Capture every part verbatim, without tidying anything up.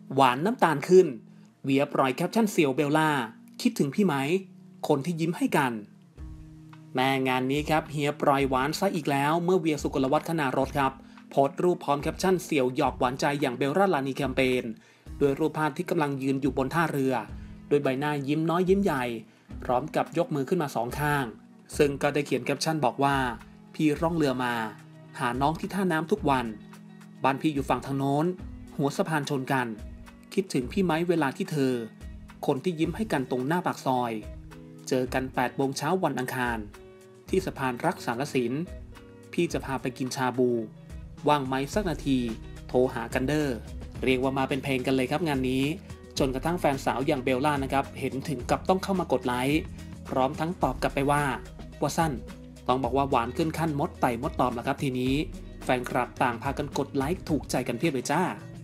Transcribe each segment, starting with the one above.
หวานน้ำตาลขึ้นเวียปล่อยแคปชั่นเซียวเบลล่าคิดถึงพี่ไหมคนที่ยิ้มให้กันแม่งานนี้ครับเฮียปล่อยหวานซะอีกแล้วเมื่อเวียสุกลวัฒน์คณารถครับโพสต์รูปพร้อมแคปชั่นเสี่ยวหยอกหวานใจอย่างเบลล่าลานีแคมเปญโดยรูปภาพที่กำลังยืนอยู่บนท่าเรือโดยใบหน้ายิ้มน้อยยิ้มใหญ่พร้อมกับยกมือขึ้นมาสองข้างซึ่งก็ได้เขียนแคปชั่นบอกว่าพี่ร่องเรือมาหาน้องที่ท่าน้ำทุกวันบ้านพี่อยู่ฝั่งทางโน้นหัวสะพานชนกันคิดถึงพี่ไหมเวลาที่เธอคนที่ยิ้มให้กันตรงหน้าปากซอยเจอกันแปดโมงเช้าวันอังคารที่สะพานรักสารสินพี่จะพาไปกินชาบูว่างไหมสักนาทีโทรหากันเดอร์เรียกว่ามาเป็นเพลงกันเลยครับงานนี้จนกระทั่งแฟนสาวอย่างเบลล่านะครับเห็นถึงกับต้องเข้ามากดไลค์พร้อมทั้งตอบกลับไปว่าว่าสั้นต้องบอกว่าหวานขึ้นขั้นมดไต่มดตอมแล้วครับทีนี้แฟนคลับต่างพากันกดไลค์ถูกใจกันเพียบเลยจ้า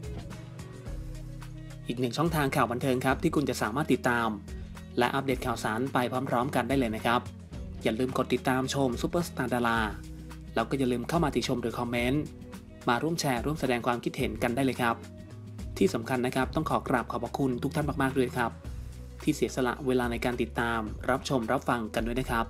อีกหนึ่งช่องทางข่าวบันเทิงครับที่คุณจะสามารถติดตามและอัปเดตข่าวสารไปพร้อมๆกันได้เลยนะครับอย่าลืมกดติดตามชมซุปเปอร์สตาร์ดาราแล้วก็อย่าลืมเข้ามาติชมหรือคอมเมนต์มาร่วมแชร์ร่วมแสดงความคิดเห็นกันได้เลยครับที่สำคัญนะครับต้องขอกราบขอบพระคุณทุกท่านมากๆด้วยครับที่เสียสละเวลาในการติดตามรับชมรับฟังกันด้วยนะครับ